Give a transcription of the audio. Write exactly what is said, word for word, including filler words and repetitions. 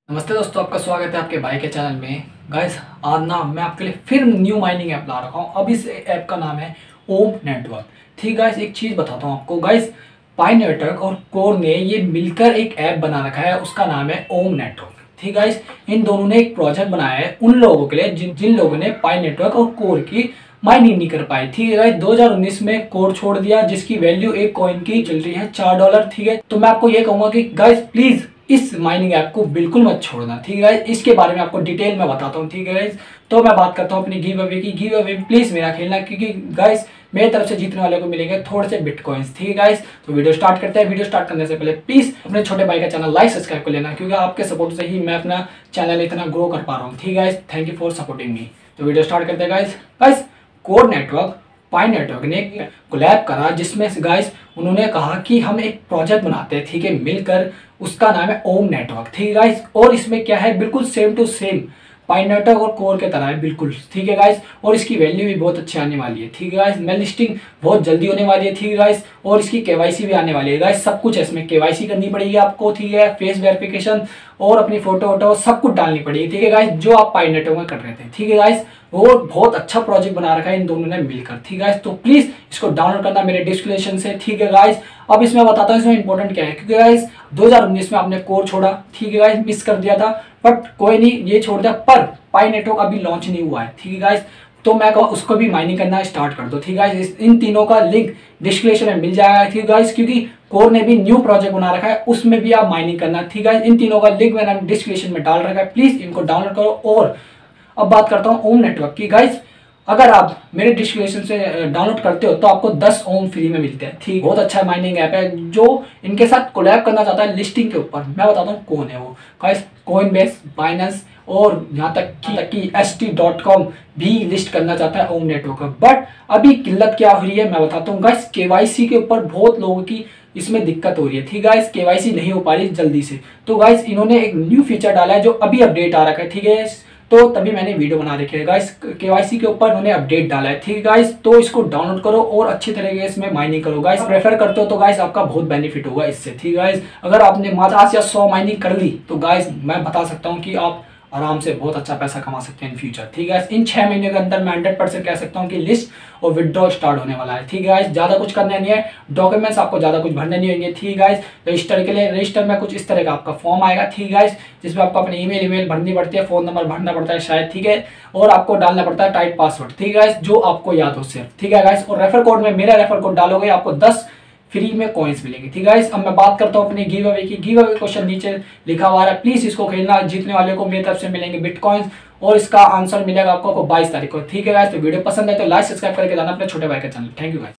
नमस्ते दोस्तों, आपका स्वागत है आपके भाई के चैनल में। गाइस आज ना मैं आपके लिए फिर न्यू माइनिंग ऐप ला रखा हूँ। अब इस ऐप का नाम है ओम नेटवर्क। ठीक गाइस, एक चीज़ बताता हूँ आपको। गाइस पाई नेटवर्क और कोर ने ये मिलकर एक ऐप बना रखा है, उसका नाम है ओम नेटवर्क। ठीक गाइस, इन दोनों ने एक प्रोजेक्ट बनाया है उन लोगों के लिए जिन जिन लोगों ने पाई नेटवर्क और कोर की माइनिंग नहीं कर पाई। ठीक है गाइस, दो हज़ार उन्नीस में कोर छोड़ दिया जिसकी वैल्यू एक कॉइन की चल रही है चार डॉलर। ठीक है, तो मैं आपको ये कहूँगा कि गाइस प्लीज़ इस माइनिंग ऐप को बिल्कुल मत छोड़ना। ठीक है गाइस, इसके बारे में आपको डिटेल में बताता हूँ। ठीक है गाइस, तो मैं बात करता हूँ अपनी गिव अवे की। गिव अवे प्लीज मेरा खेलना, क्योंकि गाइस मेरी तरफ से जीतने वाले को मिलेंगे थोड़े से बिटकॉइंस। ठीक है गाइस, तो वीडियो स्टार्ट करते हैं। वीडियो स्टार्ट करने से पहले प्लीज अपने छोटे भाई का चैनल लाइक सब्सक्राइब कर लेना, क्योंकि आपके सपोर्ट से ही मैं अपना चैनल इतना ग्रो कर पा रहा हूँ। ठीक है guys, thank you for supporting me. तो वीडियो स्टार्ट करते हैं guys. Guys Core network Pi network ने एक कोलैब करा जिसमें गाइस उन्होंने कहा कि हम एक प्रोजेक्ट बनाते हैं, ठीक है, मिलकर। उसका नाम है ओम नेटवर्क। ठीक है गाइस, और इसमें क्या है, बिल्कुल same to same Pi network और कोर के तरह है बिल्कुल। ठीक है गाइस, और इसकी वैल्यू भी बहुत अच्छी आने वाली है। ठीक है गाइस, मैं लिस्टिंग बहुत जल्दी होने वाली है। ठीक है गाइस, और इसकी केवाईसी भी आने वाली है। गाइस सब कुछ है इसमें, केवाईसी करनी पड़ेगी आपको। ठीक है, फेस वेरिफिकेशन और अपनी फोटो वोटो सब कुछ डालनी पड़ेगी। ठीक है गाइस, जो आप पाई नेटवर्क में कर रहे थे। ठीक है गाइस, वो बहुत अच्छा प्रोजेक्ट बना रखा है इन दोनों ने मिलकर। ठीक है गाइस, तो प्लीज इसको डाउनलोड करना मेरे डिस्क्रिप्शन से। ठीक है गाइस, अब इसमें बताता हूँ इसमें इंपॉर्टेंट क्या है, क्योंकि गाइस दो हज़ार उन्नीस में आपने कोर छोड़ा। ठीक है गाइस, मिस कर दिया था, बट कोई नहीं, ये छोड़ दिया, पर पाई नेटवर्क अभी लॉन्च नहीं हुआ है। ठीक है गाइस, तो मैं कहूँ उसको भी माइनिंग करना स्टार्ट कर दो। ठीक है गाइस, इन तीनों का लिंक डिस्क्रिप्शन में मिल जाएगा। ठीक है गाइस, क्योंकि कोर ने भी न्यू प्रोजेक्ट बना रखा है, उसमें भी आप माइनिंग करना। ठीक है, इन तीनों का लिंक मैंने डिस्क्रिप्शन में डाल रखा है, प्लीज इनको डाउनलोड करो। और अब बात करता हूँ ओम नेटवर्क की। गाइस अगर आप मेरे डिस्क्रिप्शन से डाउनलोड करते हो तो आपको दस ओम फ्री में मिलते हैं। ठीक, बहुत अच्छा माइनिंग ऐप है जो इनके साथ कोलैब करना चाहता है लिस्टिंग के ऊपर। मैं बताता हूँ कौन है वो। गाइस कॉइनबेस, बाइनेंस और यहाँ तक कि तक कि एस टी डॉट कॉम भी लिस्ट करना चाहता है ओम नेटवर्क। बट अभी किल्लत क्या हो रही है मैं बताता हूँ। गाइस केवाईसी के ऊपर बहुत लोगों की इसमें दिक्कत हो रही है। ठीक है गाइस, केवाईसी नहीं हो पा रही जल्दी से। तो गाइस इन्होंने एक न्यू फीचर डाला है जो अभी अपडेट आ रखा है। ठीक है, तो तभी मैंने वीडियो बना रखी है। गाइस केवाईसी के ऊपर उन्होंने अपडेट डाला है। ठीक है गाइस, तो इसको डाउनलोड करो और अच्छी तरीके से इसमें माइनिंग करो। गाइस प्रेफर करते हो तो गाइस आपका बहुत बेनिफिट होगा इससे। ठीक है गाइस, अगर आपने पचास या सौ माइनिंग कर ली तो गाइस मैं बता सकता हूँ कि आप आराम से बहुत अच्छा पैसा कमा सकते हैं इन फ्यूचर। ठीक है, इन छह महीने के अंदर मैं हंड्रेड परसेंट कह सकता हूँ कि लिस्ट और विड्रॉ स्टार्ट होने वाला है। ठीक है गाइस, ज़्यादा कुछ करना नहीं है, डॉक्यूमेंट्स आपको ज़्यादा कुछ भरने नहीं होंगे। ठीक है गाइस, रजिस्टर के लिए रजिस्टर में कुछ इस तरह का आपका फॉर्म आएगा। ठीक है गाइस, जिसमें आपको अपनी ईमेल ईमेल भरनी पड़ती है, फोन नंबर भरना पड़ता है शायद। ठीक है, और आपको डालना पड़ता है टाइट पासवर्ड। ठीक है गाइस, जो आपको याद हो सिर्फ। ठीक है गाइस, और रेफर कोड में मेरा रेफर कोड डालोगे आपको दस फ्री में कॉइन्स मिलेंगे। ठीक है गाइस, अब मैं बात करता हूँ अपनी गिव अवे की। गिव अवे क्वेश्चन नीचे लिखा हुआ है, प्लीज इसको खेलना। जीतने वाले को मेरी तरफ से मिलेंगे बिटकॉइंस और इसका आंसर मिलेगा आपको बाईस तारीख को। ठीक है गाइस, तो वीडियो पसंद है तो लाइक सब्सक्राइब करके जाना अपने छोटे भाई का चैनल। Thank you guys.